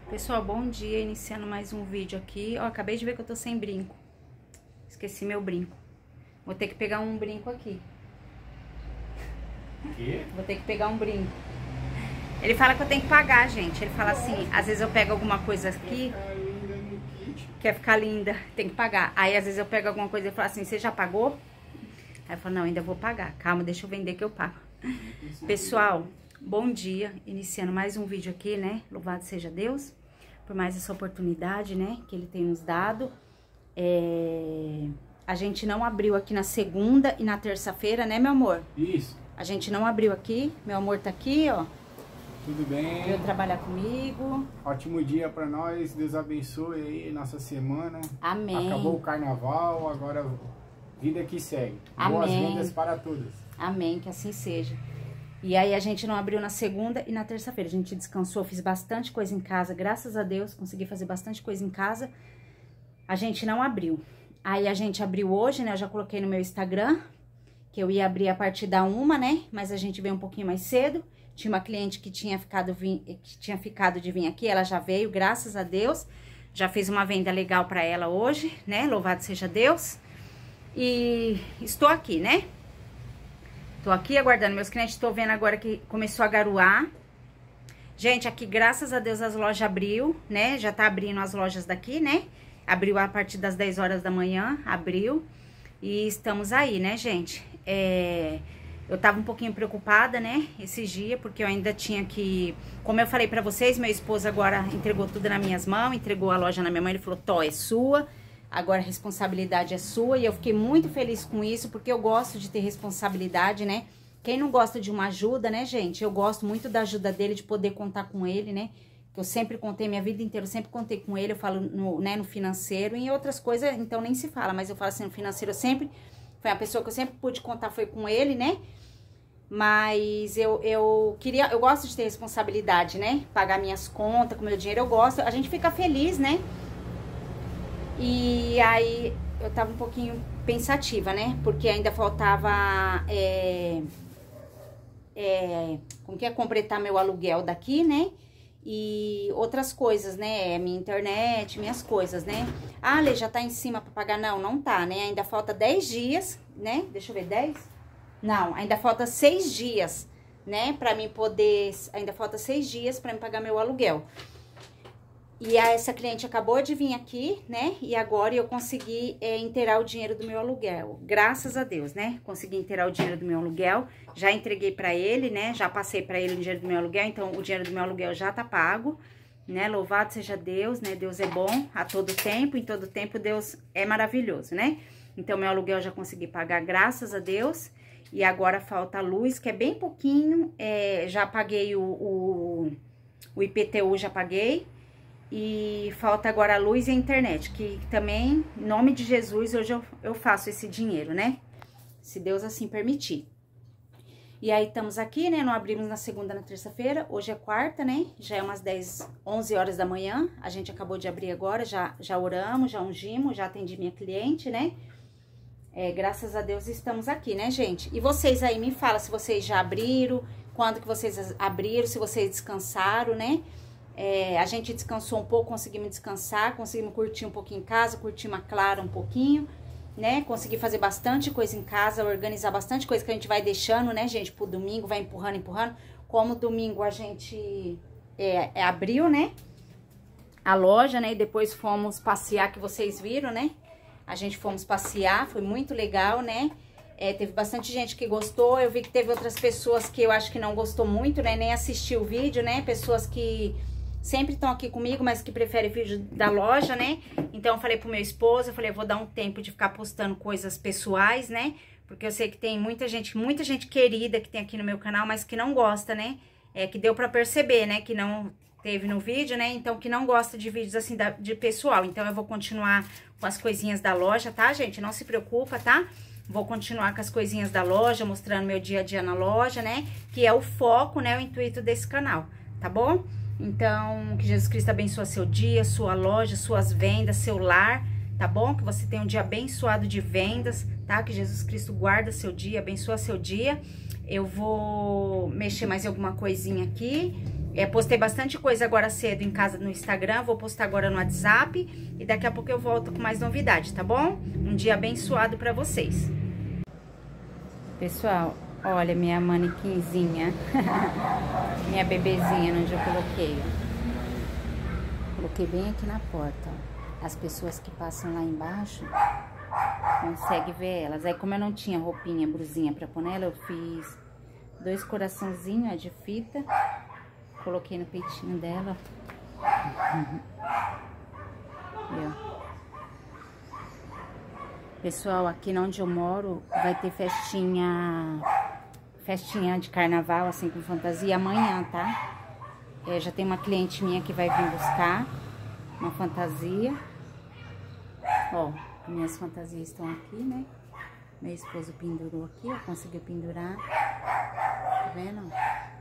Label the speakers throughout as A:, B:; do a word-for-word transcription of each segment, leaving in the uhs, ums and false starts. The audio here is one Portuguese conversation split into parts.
A: Pessoal, bom dia, iniciando mais um vídeo aqui. Ó, acabei de ver que eu tô sem brinco. Esqueci meu brinco. Vou ter que pegar um brinco aqui.
B: Quê?
A: Vou ter que pegar um brinco. Ele fala que eu tenho que pagar, gente. Ele fala assim, às vezes eu pego alguma coisa aqui, quer ficar linda, tem que pagar. Aí às vezes eu pego alguma coisa e falo assim, você já pagou? Aí eu falo, não, ainda vou pagar. Calma, deixa eu vender que eu pago. Pessoal, bom dia. Iniciando mais um vídeo aqui, né? Louvado seja Deus por mais essa oportunidade, né? Que Ele tem nos dado. É... A gente não abriu aqui na segunda e na terça-feira, né, meu amor?
B: Isso.
A: A gente não abriu aqui. Meu amor tá aqui, ó.
B: Tudo bem?
A: Veio trabalhar comigo.
B: Ótimo dia pra nós. Deus abençoe aí nossa semana.
A: Amém.
B: Acabou o carnaval, agora vida que segue.
A: Amém.
B: Boas vendas para todas.
A: Amém, que assim seja. E aí a gente não abriu na segunda e na terça-feira. A gente descansou, fiz bastante coisa em casa. Graças a Deus, consegui fazer bastante coisa em casa. A gente não abriu. Aí a gente abriu hoje, né? Eu já coloquei no meu Instagram que eu ia abrir a partir da uma, né? Mas a gente veio um pouquinho mais cedo. Tinha uma cliente que tinha ficado, que tinha ficado de vir aqui, ela já veio, graças a Deus. Já fiz uma venda legal pra ela hoje, né? Louvado seja Deus. E estou aqui, né? Tô aqui aguardando meus clientes, tô vendo agora que começou a garoar. Gente, aqui, graças a Deus, as lojas abriu, né? Já tá abrindo as lojas daqui, né? Abriu a partir das dez horas da manhã, abriu. E estamos aí, né, gente? É... Eu tava um pouquinho preocupada, né, esses dias, porque eu ainda tinha que... Como eu falei pra vocês, meu esposo agora entregou tudo nas minhas mãos, entregou a loja na minha mão, ele falou, Tó, é sua, agora a responsabilidade é sua, e eu fiquei muito feliz com isso, porque eu gosto de ter responsabilidade, né? Quem não gosta de uma ajuda, né, gente? Eu gosto muito da ajuda dele, de poder contar com ele, né? Que eu sempre contei, minha vida inteira, eu sempre contei com ele, eu falo no, né, no financeiro, e em outras coisas, então nem se fala, mas eu falo assim, no financeiro eu sempre... Foi a pessoa que eu sempre pude contar, foi com ele, né? Mas eu, eu queria, eu gosto de ter responsabilidade, né? Pagar minhas contas com meu dinheiro, eu gosto. A gente fica feliz, né? E aí eu tava um pouquinho pensativa, né? Porque ainda faltava, é, é, como que é? Completar meu aluguel daqui, né? E outras coisas, né? Minha internet, minhas coisas, né? Ah, Lê, já tá em cima pra pagar? Não, não tá, né? Ainda falta dez dias, né? Deixa eu ver, dez? Não, ainda falta seis dias, né? Pra mim poder... Ainda falta seis dias pra mim pagar meu aluguel. E a, essa cliente acabou de vir aqui, né? E agora eu consegui é, inteirar o dinheiro do meu aluguel. Graças a Deus, né? Consegui inteirar o dinheiro do meu aluguel. Já entreguei pra ele, né? Já passei pra ele o dinheiro do meu aluguel. Então, o dinheiro do meu aluguel já tá pago, né? Louvado seja Deus, né? Deus é bom a todo tempo. Em todo tempo, Deus é maravilhoso, né? Então, meu aluguel já consegui pagar, graças a Deus. E agora falta a luz, que é bem pouquinho. É, já paguei o, o, o I P T U, já paguei. E falta agora a luz e a internet, que também, em nome de Jesus, hoje eu, eu faço esse dinheiro, né? Se Deus assim permitir. E aí, estamos aqui, né? Não abrimos na segunda, na terça-feira. Hoje é quarta, né? Já é umas dez, onze horas da manhã. A gente acabou de abrir agora, já, já oramos, já ungimos, já atendi minha cliente, né? É, graças a Deus estamos aqui, né, gente? E vocês aí, me falam se vocês já abriram, quando que vocês abriram, se vocês descansaram, né? É, a gente descansou um pouco, conseguimos descansar, conseguimos curtir um pouquinho em casa, curtir uma Clara um pouquinho, né? Consegui fazer bastante coisa em casa, organizar bastante coisa que a gente vai deixando, né, gente, pro domingo, vai empurrando, empurrando. Como domingo a gente é, é, abriu, né, a loja, né, e depois fomos passear, que vocês viram, né? A gente fomos passear, foi muito legal, né? É, teve bastante gente que gostou, eu vi que teve outras pessoas que eu acho que não gostou muito, né? Nem assistiu o vídeo, né? Pessoas que sempre estão aqui comigo, mas que preferem vídeo da loja, né? Então eu falei pro meu esposo, eu falei, vou dar um tempo de ficar postando coisas pessoais, né? Porque eu sei que tem muita gente, muita gente querida que tem aqui no meu canal, mas que não gosta, né? É, que deu pra perceber, né? Que não teve no vídeo, né? Então, que não gosta de vídeos assim da, de pessoal. Então, eu vou continuar com as coisinhas da loja, tá, gente? Não se preocupa, tá? Vou continuar com as coisinhas da loja, mostrando meu dia a dia na loja, né? Que é o foco, né? O intuito desse canal, tá bom? Então, que Jesus Cristo abençoe seu dia, sua loja, suas vendas, seu lar, tá bom? Que você tenha um dia abençoado de vendas, tá? Que Jesus Cristo guarda seu dia, abençoa seu dia. Eu vou mexer mais em alguma coisinha aqui. É, postei bastante coisa agora cedo em casa no Instagram, vou postar agora no WhatsApp e daqui a pouco eu volto com mais novidade, tá bom? Um dia abençoado pra vocês. Pessoal, olha minha manequinzinha, minha bebezinha, onde eu coloquei. Coloquei bem aqui na porta, ó. As pessoas que passam lá embaixo conseguem ver elas. Aí como eu não tinha roupinha, blusinha pra pôr nela, eu fiz dois coraçãozinhos, ó, de fita. Coloquei no peitinho dela. Uhum. Pessoal, aqui onde eu moro vai ter festinha, festinha de carnaval, assim, com fantasia amanhã, tá? É, já tem uma cliente minha que vai vir buscar uma fantasia. Ó, minhas fantasias estão aqui, né? Meu esposo pendurou aqui, ó, conseguiu pendurar. Tá vendo?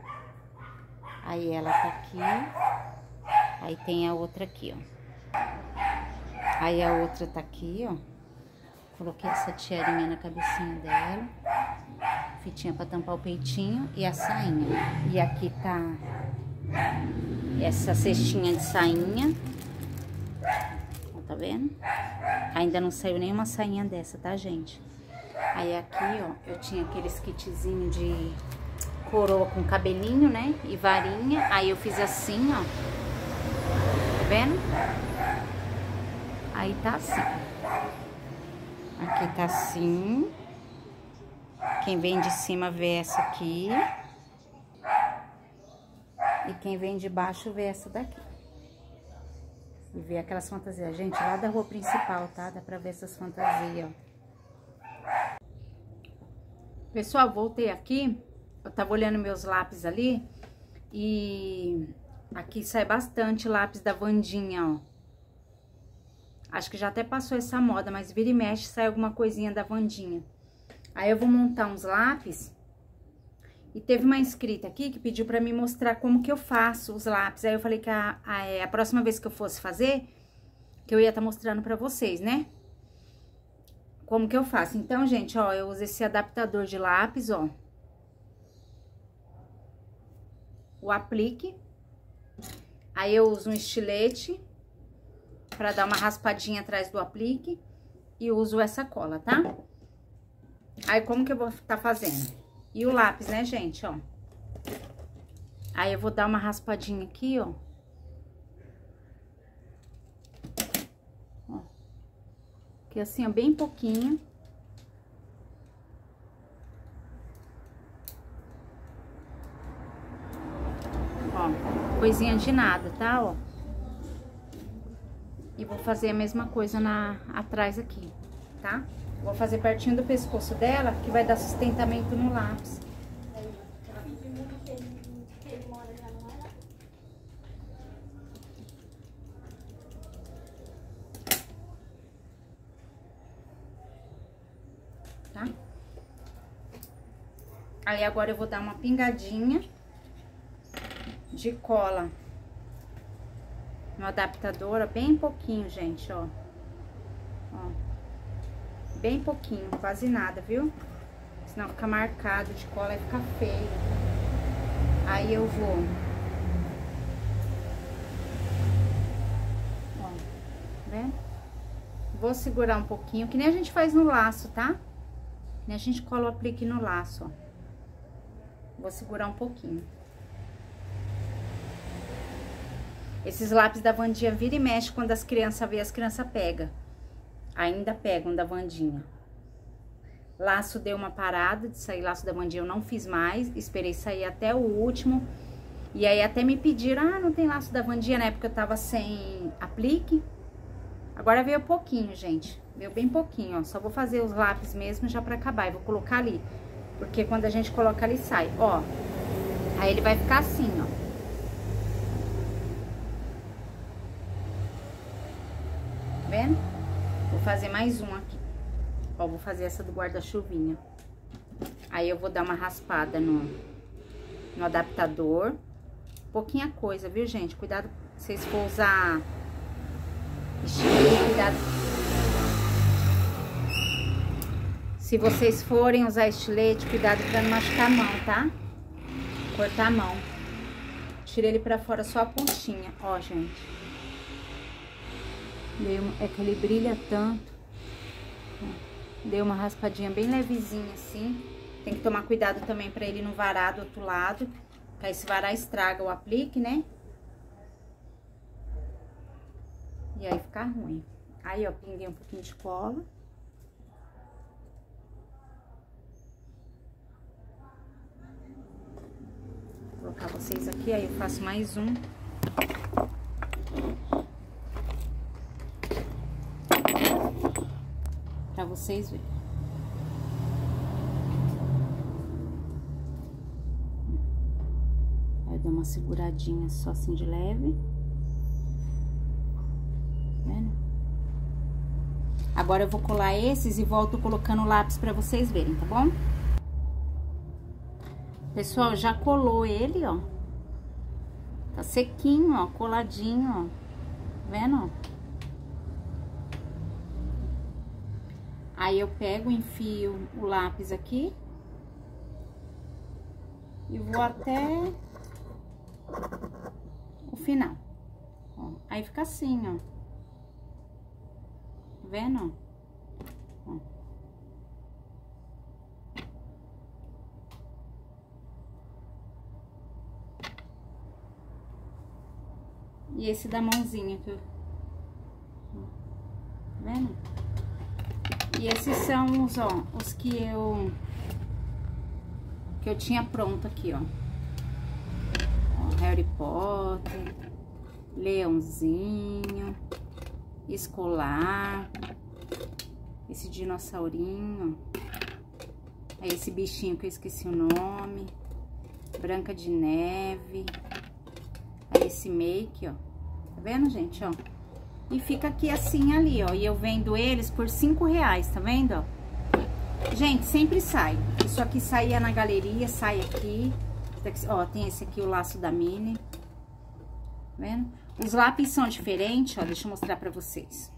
A: Aí ela tá aqui. Aí tem a outra aqui, ó. Aí a outra tá aqui, ó. Coloquei essa tiarinha na cabecinha dela. Fitinha pra tampar o peitinho e a sainha. E aqui tá essa cestinha de sainha. Ó, tá vendo? Ainda não saiu nenhuma sainha dessa, tá, gente? Aí aqui, ó, eu tinha aqueles kitzinho de coroa com cabelinho, né? E varinha. Aí eu fiz assim, ó. Tá vendo? Aí tá assim. Aqui tá assim. Quem vem de cima vê essa aqui. E quem vem de baixo vê essa daqui. E vê aquelas fantasias. Gente, lá da rua principal, tá? Dá pra ver essas fantasias, ó. Pessoal, voltei aqui. Eu tava olhando meus lápis ali. E aqui sai bastante lápis da Wandinha, ó. Acho que já até passou essa moda, mas vira e mexe sai alguma coisinha da Wandinha. Aí eu vou montar uns lápis. E teve uma inscrita aqui que pediu pra mim mostrar como que eu faço os lápis. Aí eu falei que a, a, a próxima vez que eu fosse fazer, que eu ia estar mostrando pra vocês, né? Como que eu faço. Então, gente, ó, eu uso esse adaptador de lápis, ó. O aplique. Aí eu uso um estilete pra dar uma raspadinha atrás do aplique. E uso essa cola, tá? Aí, como que eu vou estar fazendo? E o lápis, né, gente, ó. Aí, eu vou dar uma raspadinha aqui, ó. Ó. Aqui, assim, ó, bem pouquinho. Ó, coisinha de nada, tá, ó. E vou fazer a mesma coisa na, atrás aqui, tá? Vou fazer pertinho do pescoço dela, que vai dar sustentamento no lápis. Tá? Aí agora eu vou dar uma pingadinha de cola no adaptador, ó, bem pouquinho, gente, ó. Ó. Bem pouquinho, quase nada, viu? Senão fica marcado de cola e fica feio. Aí eu vou... Ó, né? Vou segurar um pouquinho, que nem a gente faz no laço, tá? Que nem a gente cola o aplique no laço, ó. Vou segurar um pouquinho. Esses lápis da Wandinha vira e mexe quando as crianças vê, as crianças pegam. Ainda pegam da Wandinha. Laço deu uma parada de sair laço da Wandinha, eu não fiz mais. Esperei sair até o último. E aí até me pediram, ah, não tem laço da Wandinha, né? Porque eu tava sem aplique. Agora veio pouquinho, gente. Veio bem pouquinho, ó. Só vou fazer os lápis mesmo já pra acabar. E vou colocar ali. Porque quando a gente coloca ali, sai, ó. Aí ele vai ficar assim, ó. Vendo? Vou fazer mais um aqui. Ó, vou fazer essa do guarda-chuvinha. Aí eu vou dar uma raspada no, no adaptador. Pouquinha coisa, viu, gente? Cuidado, se vocês for usar estilete, cuidado. Se vocês forem usar estilete, cuidado pra não machucar a mão, tá? Cortar a mão. tirei ele pra fora só a pontinha, ó, gente. Dei uma, é que ele brilha tanto. Dei uma raspadinha bem levezinha assim. Tem que tomar cuidado também pra ele não varar do outro lado. Porque aí se varar estraga o aplique, né? E aí fica ruim. Aí, ó, pinguei um pouquinho de cola. Vou colocar vocês aqui, aí eu faço mais um. Pra vocês verem. Aí eu dou uma seguradinha só assim de leve. Tá vendo? Agora eu vou colar esses e volto colocando o lápis pra vocês verem, tá bom? Pessoal, já colou ele, ó. Tá sequinho, ó, coladinho, ó. Tá vendo, ó? Aí eu pego, enfio o lápis aqui e vou até o final. Ó, aí fica assim, ó. Tá vendo? Ó. E esse da mãozinha que eu... Tá vendo? E esses são os, ó, os que eu... Que eu tinha pronto aqui, ó. Ó, Harry Potter, Leãozinho, Escolar, esse dinossaurinho, aí esse bichinho que eu esqueci o nome, Branca de Neve, aí esse make, ó. Tá vendo, gente, ó? E fica aqui assim, ali, ó. E eu vendo eles por cinco reais, tá vendo, ó? Gente, sempre sai. Isso aqui saía na galeria, sai aqui. Ó, tem esse aqui, o laço da Mini. Tá vendo? Os lápis são diferentes, ó. Deixa eu mostrar pra vocês.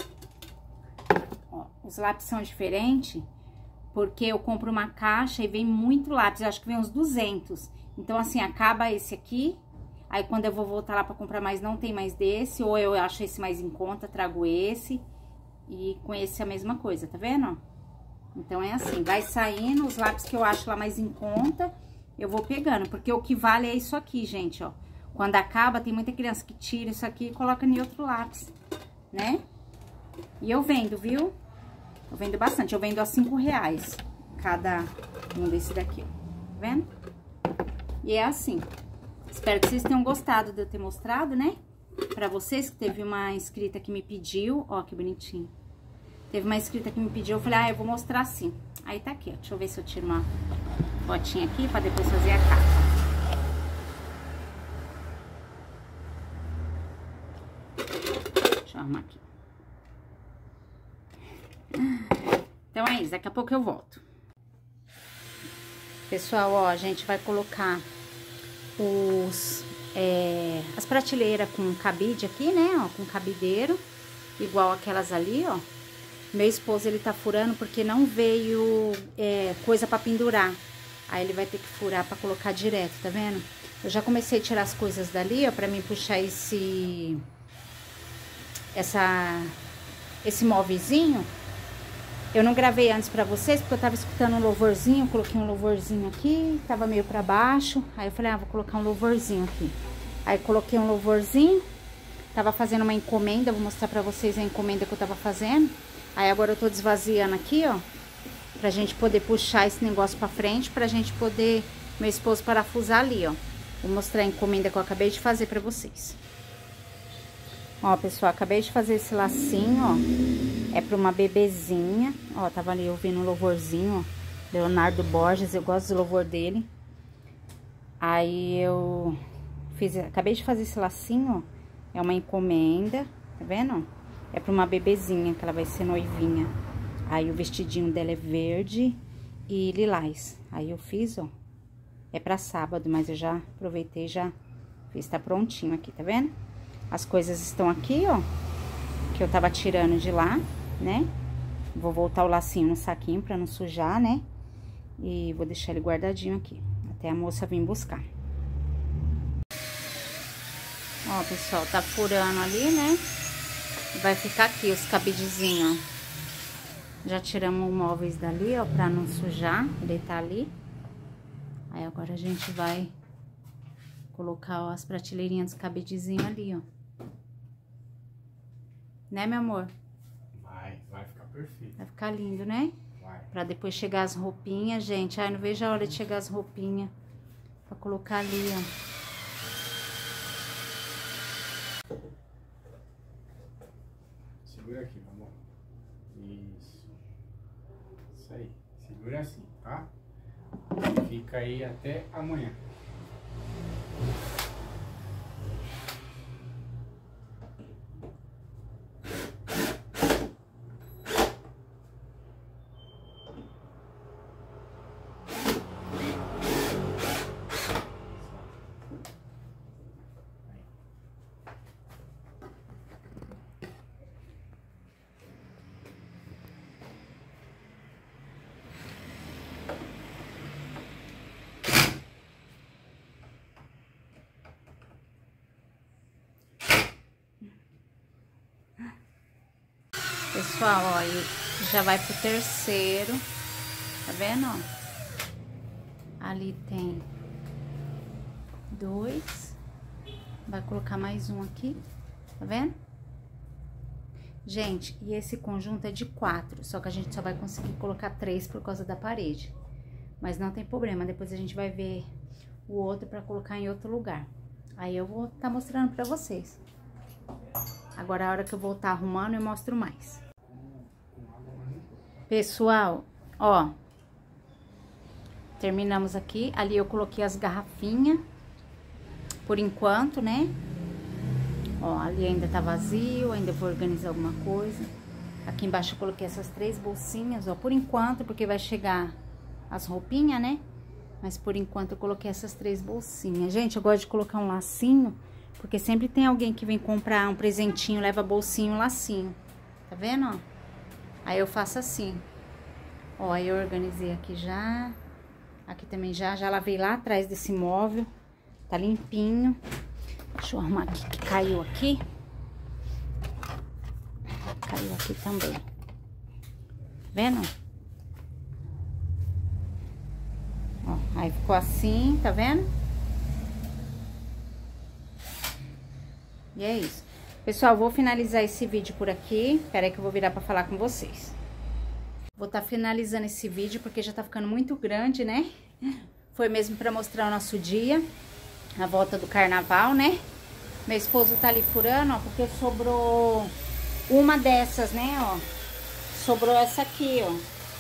A: Ó, os lápis são diferentes porque eu compro uma caixa e vem muito lápis. Eu acho que vem uns duzentos. Então, assim, acaba esse aqui. Aí, quando eu vou voltar lá pra comprar mais, não tem mais desse. Ou eu acho esse mais em conta, trago esse. E com esse é a mesma coisa, tá vendo? Então, é assim, vai saindo os lápis que eu acho lá mais em conta, eu vou pegando. Porque o que vale é isso aqui, gente, ó. Quando acaba, tem muita criança que tira isso aqui e coloca em outro lápis, né? E eu vendo, viu? Eu vendo bastante, eu vendo a cinco reais cada um desse daqui, ó. Tá vendo? E é assim. Espero que vocês tenham gostado de eu ter mostrado, né? Pra vocês, que teve uma inscrita que me pediu, ó, que bonitinho. Teve uma inscrita que me pediu, eu falei, ah, eu vou mostrar assim. Aí tá aqui, ó. Deixa eu ver se eu tiro uma fotinha aqui pra depois fazer a capa. Deixa eu arrumar aqui. Então é isso, daqui a pouco eu volto. Pessoal, ó, a gente vai colocar os, é, as prateleiras com cabide aqui, né, ó, com cabideiro, igual aquelas ali, ó. Meu esposo, ele tá furando porque não veio é, coisa pra pendurar. Aí ele vai ter que furar pra colocar direto, tá vendo? Eu já comecei a tirar as coisas dali, ó, pra mim puxar esse... Essa... Esse móvelzinho. Eu não gravei antes pra vocês, porque eu tava escutando um louvorzinho, coloquei um louvorzinho aqui, tava meio pra baixo. Aí eu falei, ah, vou colocar um louvorzinho aqui. Aí coloquei um louvorzinho, tava fazendo uma encomenda, vou mostrar pra vocês a encomenda que eu tava fazendo. Aí agora eu tô desvaziando aqui, ó, pra gente poder puxar esse negócio pra frente, pra gente poder, meu esposo, parafusar ali, ó. Vou mostrar a encomenda que eu acabei de fazer pra vocês. Ó, pessoal, acabei de fazer esse lacinho, ó. É pra uma bebezinha. Ó, tava ali ouvindo um louvorzinho, ó. Leonardo Borges, eu gosto do louvor dele. Aí eu fiz, acabei de fazer esse lacinho, ó. É uma encomenda, tá vendo? É pra uma bebezinha, que ela vai ser noivinha. Aí o vestidinho dela é verde e lilás. Aí eu fiz, ó. É pra sábado, mas eu já aproveitei e já fiz, tá prontinho aqui, tá vendo? As coisas estão aqui, ó, que eu tava tirando de lá, né? Vou voltar o lacinho no saquinho pra não sujar, né? E vou deixar ele guardadinho aqui, até a moça vir buscar. Ó, pessoal, tá furando ali, né? Vai ficar aqui os cabidezinhos, ó. Já tiramos os móveis dali, ó, pra não sujar. Ele tá ali. Aí agora a gente vai colocar, ó, as prateleirinhas dos cabidezinhos ali, ó. Né, meu amor?
B: Vai, vai ficar perfeito.
A: Vai ficar lindo, né?
B: Vai.
A: Pra depois chegar as roupinhas, gente. Ai, não vejo a hora de chegar as roupinhas. Pra colocar ali, ó.
B: Segura aqui, amor. Isso. Isso aí. Segura assim, tá? Fica aí até amanhã.
A: Pessoal, ó, e já vai pro terceiro. Tá vendo, ó? Ali tem dois. Vai colocar mais um aqui. Tá vendo? Gente, e esse conjunto é de quatro. Só que a gente só vai conseguir colocar três por causa da parede. Mas não tem problema. Depois a gente vai ver o outro pra colocar em outro lugar. Aí eu vou tá mostrando pra vocês. Agora, a hora que eu voltar arrumando, eu mostro mais. Pessoal, ó. Terminamos aqui. Ali eu coloquei as garrafinhas. Por enquanto, né? Ó, ali ainda tá vazio. Ainda vou organizar alguma coisa. Aqui embaixo eu coloquei essas três bolsinhas, ó. Por enquanto, porque vai chegar as roupinhas, né? Mas por enquanto eu coloquei essas três bolsinhas. Gente, eu gosto de colocar um lacinho. Porque sempre tem alguém que vem comprar um presentinho, leva bolsinho, lacinho. Tá vendo, ó? Aí eu faço assim. Ó, aí eu organizei aqui já. Aqui também já. Já lavei lá atrás desse móvel. Tá limpinho. Deixa eu arrumar aqui, que caiu aqui. Caiu aqui também. Tá vendo? Ó, aí ficou assim, tá vendo? E é isso. Pessoal, vou finalizar esse vídeo por aqui. Espera aí que eu vou virar pra falar com vocês. Vou tá finalizando esse vídeo porque já tá ficando muito grande, né? Foi mesmo pra mostrar o nosso dia. A volta do carnaval, né? Meu esposo tá ali furando, ó, porque sobrou uma dessas, né, ó. Sobrou essa aqui, ó.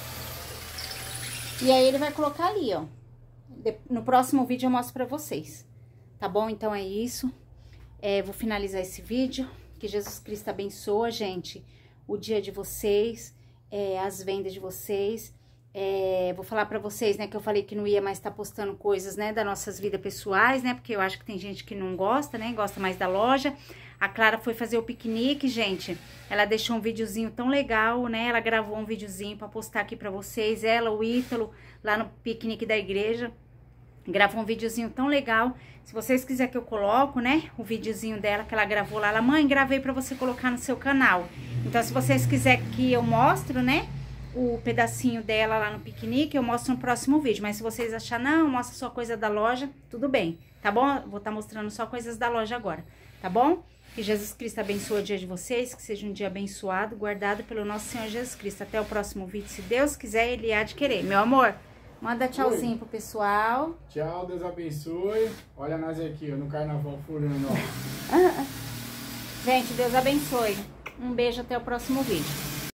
A: E aí ele vai colocar ali, ó. No próximo vídeo eu mostro pra vocês. Tá bom? Então é isso. É, vou finalizar esse vídeo. Que Jesus Cristo abençoe, gente, o dia de vocês, é, as vendas de vocês. É, vou falar pra vocês, né, que eu falei que não ia mais estar postando coisas, né, das nossas vidas pessoais, né, porque eu acho que tem gente que não gosta, né, gosta mais da loja. A Clara foi fazer o piquenique, gente. Ela deixou um videozinho tão legal, né, ela gravou um videozinho pra postar aqui pra vocês. Ela, o Ítalo, lá no piquenique da igreja, gravou um videozinho tão legal. Se vocês quiserem que eu coloco, né, o videozinho dela que ela gravou lá, ela, mãe, gravei pra você colocar no seu canal. Então, se vocês quiserem que eu mostro, né, o pedacinho dela lá no piquenique, eu mostro no próximo vídeo. Mas se vocês acharem, não, mostra só coisa da loja, tudo bem, tá bom? Vou estar mostrando só coisas da loja agora, tá bom? Que Jesus Cristo abençoe o dia de vocês, que seja um dia abençoado, guardado pelo nosso Senhor Jesus Cristo. Até o próximo vídeo, se Deus quiser, Ele há de querer. Meu amor, manda tchauzinho Oi. pro pessoal.
B: Tchau, Deus abençoe. Olha nós aqui, ó, no carnaval furando, ó.
A: Gente, Deus abençoe. Um beijo, até o próximo vídeo.